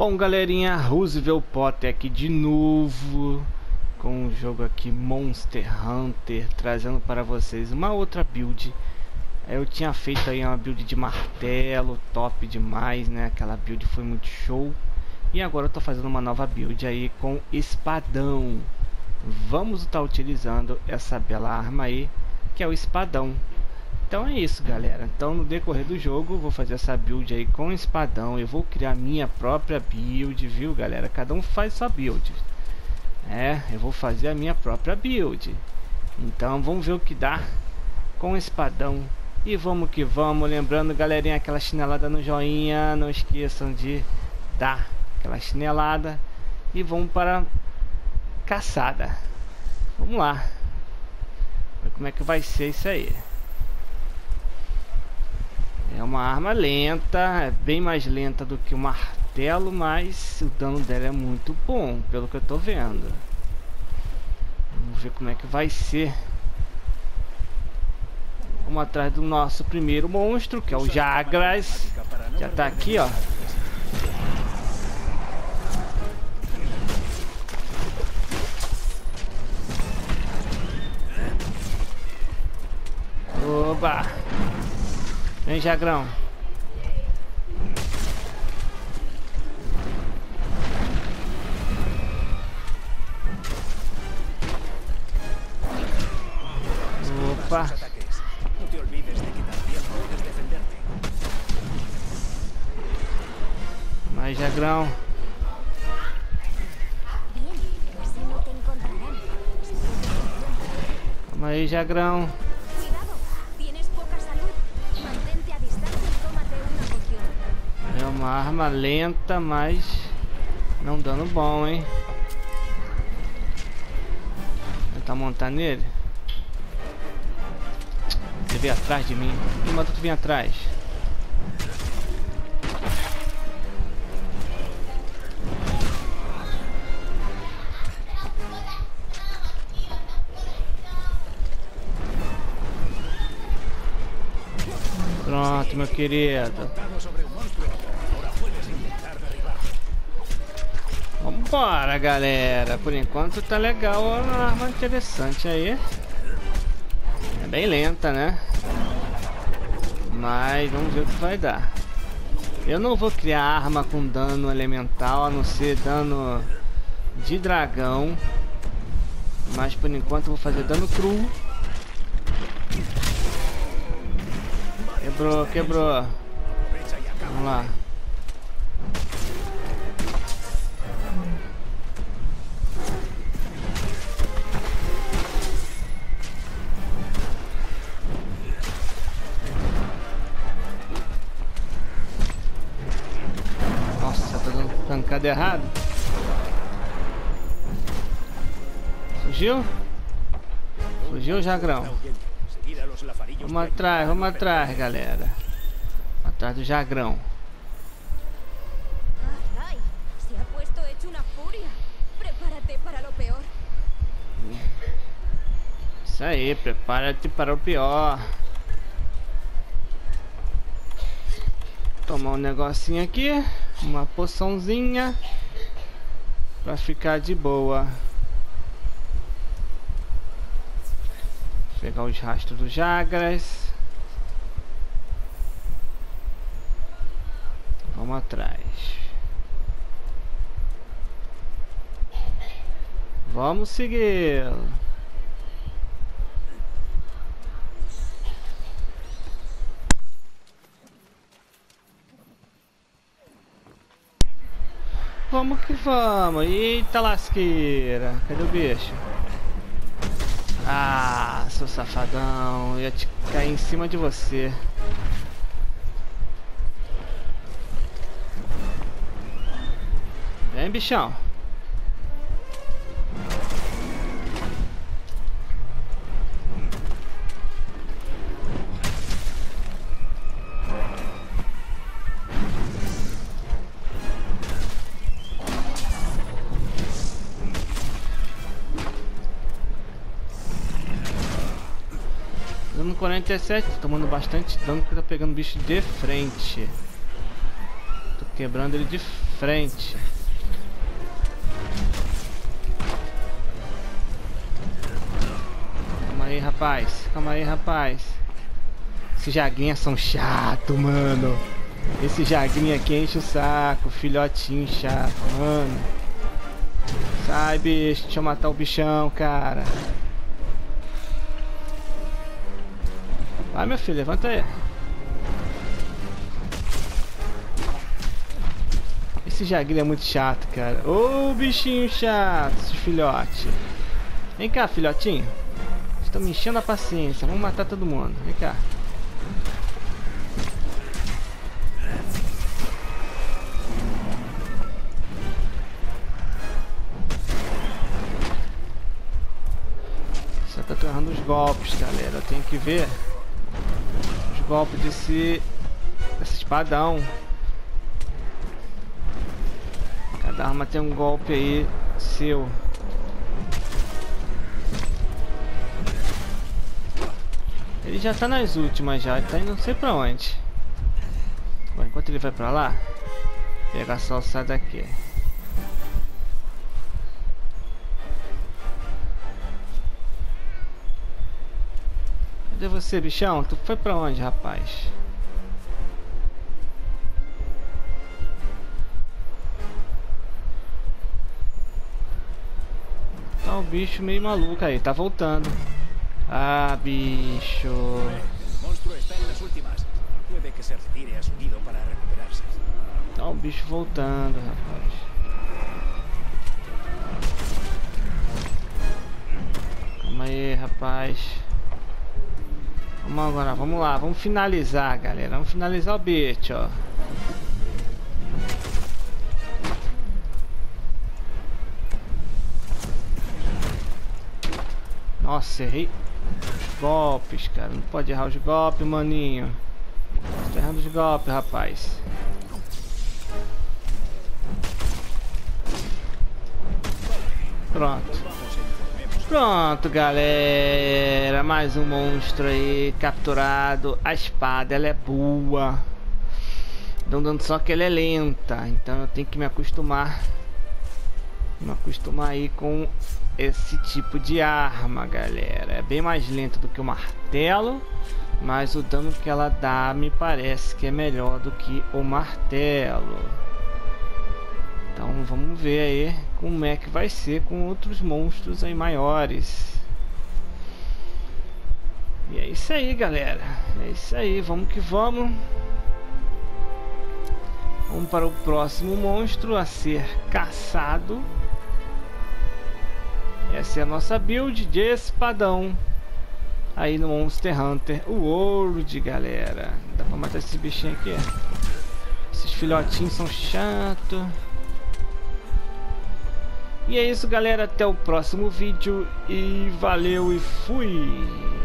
Bom, galerinha, Roosevelt Potter aqui de novo com o jogo aqui Monster Hunter, trazendo para vocês uma outra build. Eu tinha feito aí uma build de martelo, top demais, né? Aquela build foi muito show. E agora eu tô fazendo uma nova build aí com espadão. Vamos estar utilizando essa bela arma aí, que é o espadão. Então é isso, galera. Então no decorrer do jogo eu vou fazer essa build aí com espadão. Eu vou criar minha própria build, viu, galera? Cada um faz sua build. Eu vou fazer a minha própria build. Então vamos ver o que dá com espadão. E vamos que vamos. Lembrando, galerinha, aquela chinelada no joinha. Não esqueçam de dar aquela chinelada. E vamos para a caçada. Vamos lá. Ver como é que vai ser isso aí. É uma arma lenta, é bem mais lenta do que o martelo, mas o dano dela é muito bom, pelo que eu tô vendo. Vamos ver como é que vai ser. Vamos atrás do nosso primeiro monstro, que é o Jagras. Já tá aqui, ó. Oba! Vem, Jagrão. Opa. No te olvides de quitar tiempo, puedes defenderte. Mais, Jagrão. Vamos aí, Jagrão. É uma arma lenta, mas não dando bom, hein? Vou tentar montar nele. Ele veio atrás de mim. Quem mandou tu vir atrás? Pronto, meu querido. Vambora, galera. Por enquanto tá legal, uma arma interessante aí. É bem lenta, né? Mas vamos ver o que vai dar. Eu não vou criar arma com dano elemental, a não ser dano de dragão. Mas por enquanto eu vou fazer dano cru. Quebrou, quebrou. Vamos lá. Nossa, tô dando pancada errado. Fugiu? Fugiu, Jagrão. Vamos atrás, galera. Atrás do Jagrão. Se ha puesto hecho una furia. Prepárate para lo peor. Isso aí, prepara-te para o pior. Tomar um negocinho aqui, uma poçãozinha para ficar de boa. Pegar os rastros do Jagras. Vamos atrás. Vamos seguir. Vamos que vamos. Eita lasqueira. Cadê o bicho? Ah, seu safadão. Eu ia te cair em cima de você. Vem, bichão. Dano 47, tomando bastante dano porque tá pegando o bicho de frente. Tô quebrando ele de frente. Calma aí, rapaz. Calma aí, rapaz. Esses jagrinhas são chato, mano. Esse jagrinho aqui enche o saco. Filhotinho chato, mano. Sai, bicho. Deixa eu matar o bichão, cara. Vai, meu filho. Levanta aí. Esse jagrinho é muito chato, cara. Ô, bichinho chato. Esse filhote. Vem cá, filhotinho. Estão me enchendo a paciência. Vamos matar todo mundo. Vem cá. Só que eu tô errando os golpes, galera. Eu tenho que ver os golpes desse espadão. Cada arma tem um golpe aí seu. Ele já tá nas últimas já, ele tá indo não sei pra onde. Bom, enquanto ele vai pra lá, pegar só essa daqui. Cadê você, bichão? Tu foi pra onde, rapaz? Tá o bicho meio maluco aí, tá voltando. Ah, bicho. El monstruo está en las últimas. Puede que se retire a su nido para recuperarse. Tá o bicho voltando, rapaz. Calma aí, rapaz. Vamos agora, vamos lá, vamos finalizar, galera. Vamos finalizar o bicho, ó. Nossa, errei os golpes, cara. Não pode errar os golpes, maninho. Tô errando os golpes, rapaz. Pronto. Pronto, galera. Mais um monstro aí capturado. A espada, ela é boa. Não dando só que ela é lenta. Então eu tenho que me acostumar. Aí com esse tipo de arma, galera. É bem mais lento do que o martelo, mas o dano que ela dá me parece que é melhor do que o martelo. Então vamos ver aí como é que vai ser com outros monstros aí maiores. E é isso aí, galera. É isso aí, vamos que vamos. Vamos para o próximo monstro a ser caçado. Essa é a nossa build de espadão aí no Monster Hunter World, galera. Dá pra matar esses bichinhos aqui. Esses filhotinhos são chatos. E é isso, galera. Até o próximo vídeo. E valeu e fui!